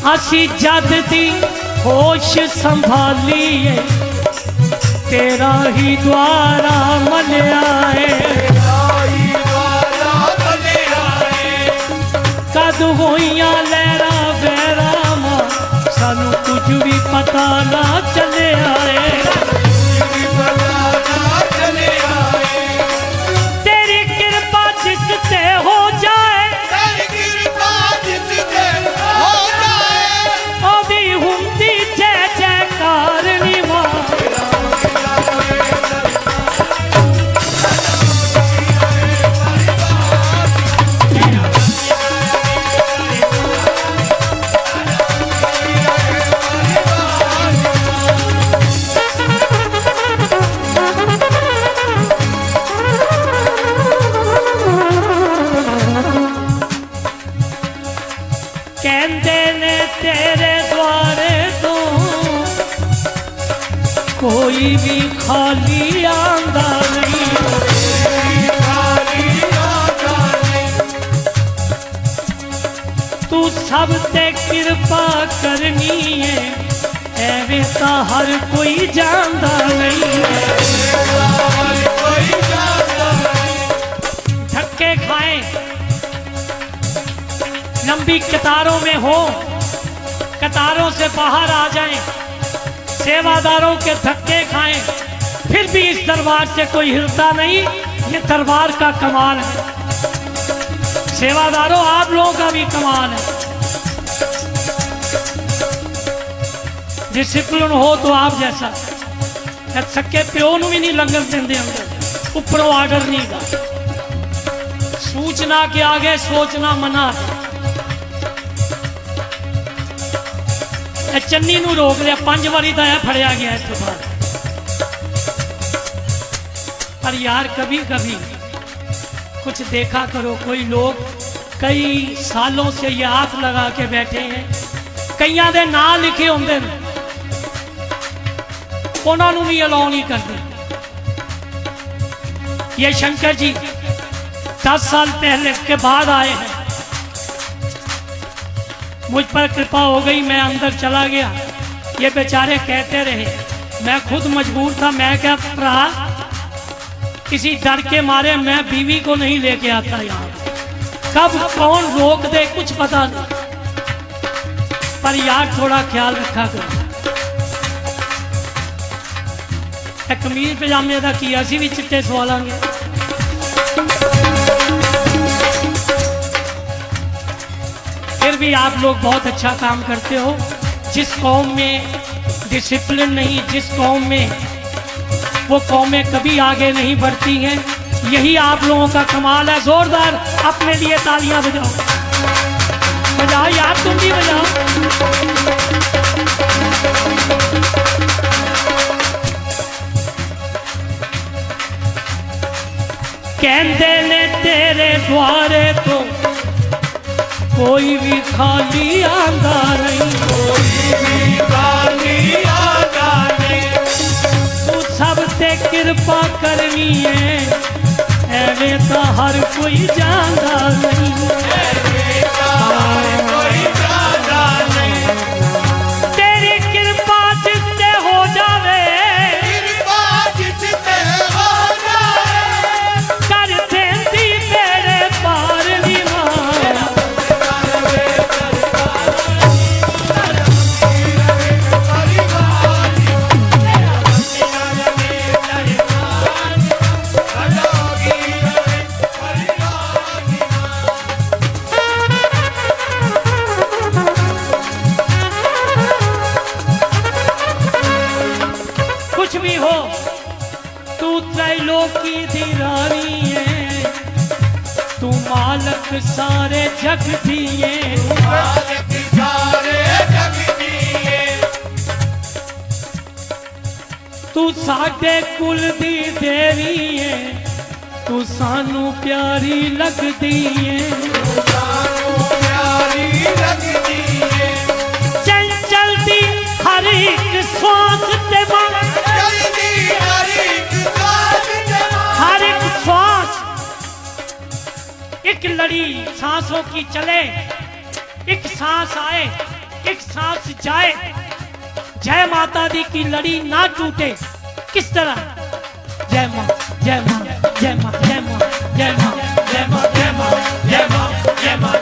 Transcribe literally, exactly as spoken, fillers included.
असी जद दी होश संभालीए तेरा ही द्वारा मलिया है। कद होइया लहरा बैरामा सानू कुछ भी पता ना चले आए। तेरी कृपा जिस ते हो जाए, ओदी हुंदी जय जयकार नी मां। कोई भी खाली आंदा नहीं, तू सब ते कृपा करनी है, एवें ता हर कोई जानदा नहीं है। धक्के खाए, लंबी कतारों में हो, कतारों से बाहर आ जाएं, सेवादारों के धक्के खाएं, फिर भी इस दरबार से कोई हिलता नहीं। ये दरबार का कमाल है। सेवादारों आप लोगों का भी कमाल है। डिसिप्लिन हो तो आप जैसा सके प्यो भी नहीं लंगर देंगे अंदर, ऊपरों आर्डर नहीं था। सूचना के आगे सोचना मना। चन्नी नू रोक लिया, पांच बारी तो फड़िया गया इस बार। पर यार कभी कभी कुछ देखा करो। कोई लोग कई सालों से ये हाथ लगा के बैठे हैं, कईयां दे नाम लिखे होंगे, उन्होंने भी अलाउ नहीं करते। ये शंकर जी दस साल पहले के बाद आए हैं, मुझ पर कृपा हो गई, मैं अंदर चला गया। ये बेचारे कहते रहे, मैं खुद मजबूर था। मैं क्या रहा, किसी डर के मारे मैं बीवी को नहीं लेके आता यहाँ। कब कौन रोक दे कुछ पता नहीं, पर यार थोड़ा ख्याल रखा करो। कमीज पजामे का की असी भी चिट्टे सवालांगे। फिर भी आप लोग बहुत अच्छा काम करते हो। जिस कौम में डिसिप्लिन नहीं, जिस कौम में वो कौमें कभी आगे नहीं बढ़ती हैं, यही आप लोगों का कमाल है। जोरदार अपने लिए तालियां बजाओ, बजाओ यार, तुम भी बजाओ। कहते ने तेरे द्वारे तो कोई भी खाली आंदा नहीं, कोई भी खाली आंदा नहीं। तू सब ते कृपा करनी है, एवें तो हर कोई जानदा नहीं, एवें तो हर कोई जानदा नहीं। तेरी कृपा जिसते हो जावे, कृपा जिसते हो जावे, कर देंदी मेरे पार नी मां। त्रैलोकी दी रानी है, तू मालक सारे जग दिए, मालक सारे जग दिए। तू साडे कुल दी देवी है, तू सानू प्यारी लगदी है, सानू प्यारी लगदी है। चल चलती हर एक श्वास ते मन, हर एक श्वास एक लड़ी सांसों की चले, एक सांस आए एक सांस जाए, जय माता दी की लड़ी ना टूटे। किस तरह? जय मां जय मां जय मां जय मां जय मां जय मां जय मां जय मां जय मां